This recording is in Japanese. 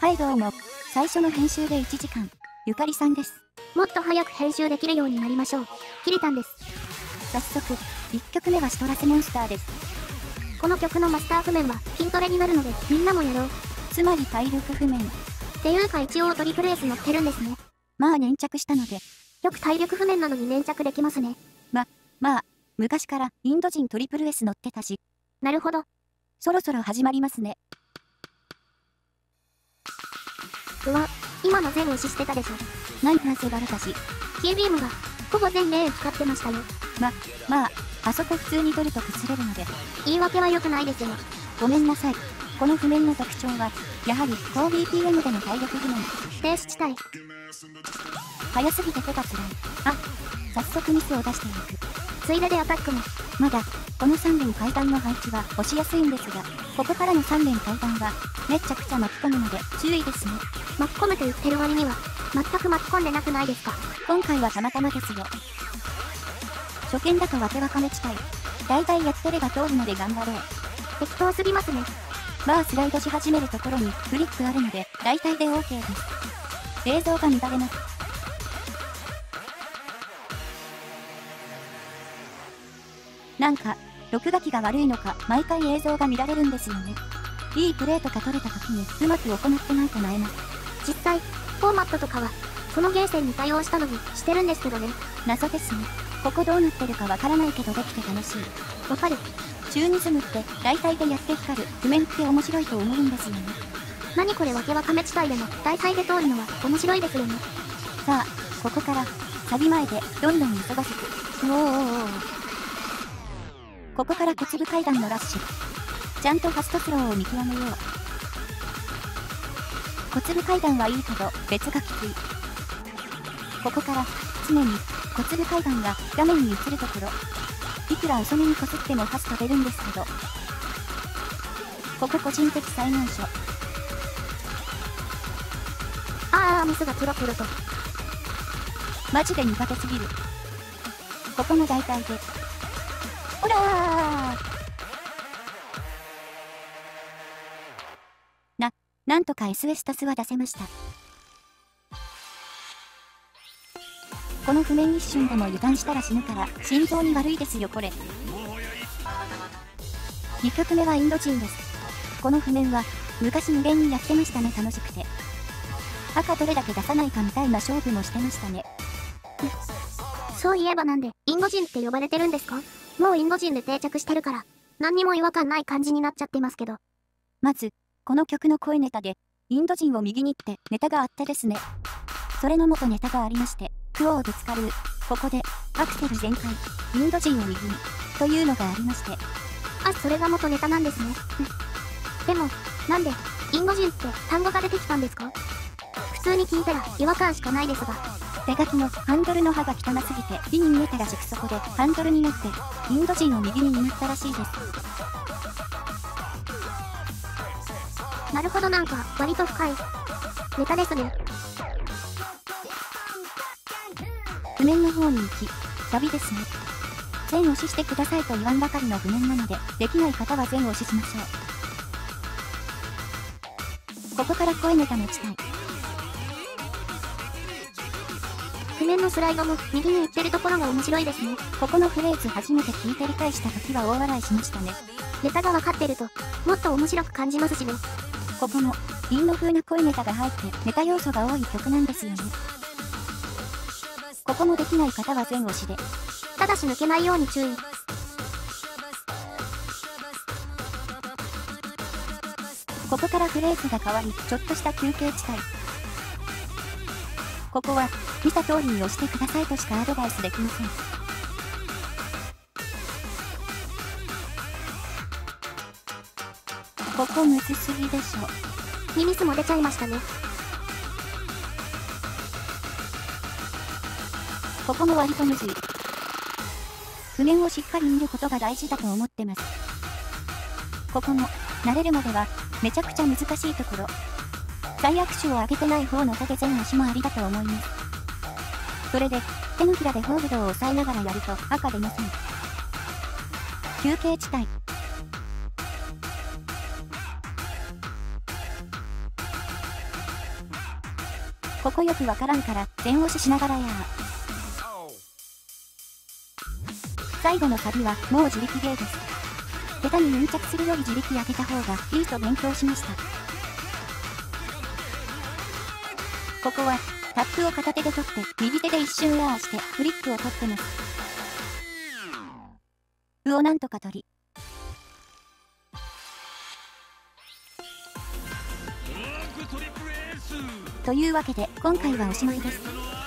はいどうも。最初の編集で1時間。ゆかりさんです。 もっと早く編集できるようになりましょう。キリタンです。 早速、1曲目はシトラスモンスターです。 この曲のマスター譜面は筋トレになるのでみんなもやろう。 つまり体力譜面。 っていうか一応トリプル S 乗ってるんですね。 まあ粘着したので。 よく体力譜面なのに粘着できますね。 まあ、昔からインド人トリプル S 乗ってたし。 なるほど。 そろそろ始まりますね。 うわ、今の全押ししてたでしょ。 なんせバレたし。 キービームがほぼ全レーン使ってましたよ。 まあ、あそこ普通に取ると崩れるので。 言い訳は良くないですよ。 ごめんなさい。この譜面の特徴は、やはり高 BPM での体力譜面。 停止地帯。 早すぎて手が辛い。早速ミスを出していく。 ついででアタックも。 まだ、この3連階段の配置は押しやすいんですが、ここからの3連階段は、めっちゃくちゃ巻き込むので注意ですね。 巻き込むと言ってる割には、全く巻き込んでなくないですか。 今回はたまたまですよ。初見だとわけわかめ地帯。大体やってれば通るので頑張ろう。 適当すぎますね。 バースライドし始めるところにフリックあるので、大体で OK です。映像が乱れます。なんか、録画機が悪いのか、毎回映像が乱れるんですよね。いいプレーとか取れた時にうまく行ってないとなえます。 実際、フォーマットとかは、そのゲーセンに対応したのにしてるんですけどね。 謎ですね。ここどうなってるかわからないけどできて楽しい。 わかる。 チューニズムって大体でやって光る譜面って面白いと思うんですよね。 何これわけわかめ地帯でも大体で通るのは面白いですよね。 さあ、ここからサビ前でどんどん忙しく。ここから小粒階段のラッシュ。ちゃんとファストスローを見極めよう。小粒階段はいいけど別がきつい。ここから常に小粒階段が画面に映るところ。いくら遅めにこすってもファスト出るんですけど。ここ個人的最難所。 ミスがプロプロと。 マジで苦手すぎる。ここも大体で。ほらー。なんとか SS スタスは出せました。この譜面一瞬でも油断したら死ぬから心臓に悪いですよこれ。2曲目はインド人です。この譜面は昔無限にやってましたね。楽しくて。赤どれだけ出さないかみたいな勝負もしてましたね。 そういえばなんでインド人って呼ばれてるんですか。もうインド人で定着してるから何にも違和感ない感じになっちゃってますけど。 まずこの曲の声ネタでインド人を右にってネタがあってですね。それの元ネタがありまして、クオーぶつかる。ここでアクセル全開、インド人を右にというのがありまして。 それが元ネタなんですね。でもなんでインド人って単語が出てきたんですか。普通に聞いたら違和感しかないですが。 手書きのハンドルの刃が汚すぎて美に見えたらしく、そこでハンドルになってインド人を右に塗ったらしいです。 なるほど、なんか割と深いネタですね。 譜面の方に行き、サビですね。全押ししてくださいと言わんばかりの譜面なので、できない方は全押ししましょう。ここから声ネタの地帯。 譜面のスライドも右に行ってるところが面白いですね。 ここのフレーズ初めて聞いて理解した時は大笑いしましたね。 ネタが分かってるともっと面白く感じますしね。 ここもインド風な声ネタが入ってネタ要素が多い曲なんですよね。ここもできない方は全押しで。 ただし抜けないように注意。 ここからフレーズが変わり、ちょっとした休憩地帯。ここは見た通りに押してくださいとしかアドバイスできません。ここむずすぎでしょ。 ミスも出ちゃいましたね。 ここも割とむずい。譜面をしっかり見ることが大事だと思ってます。ここも慣れるまではめちゃくちゃ難しいところ。最悪手を上げてない方の手で全押しもありだと思います。それで手のひらでホールドを押さえながらやると赤出ません。休憩地帯。 ここよくわからんから全押ししながらやー。最後のサビはもう自力ゲーです。下手にヌンチャクするより自力当てた方がいいと勉強しました。ここはタップを片手で取って右手で一瞬ラーしてフリックを取ってます。うをなんとか取り。というわけで今回はおしまいです。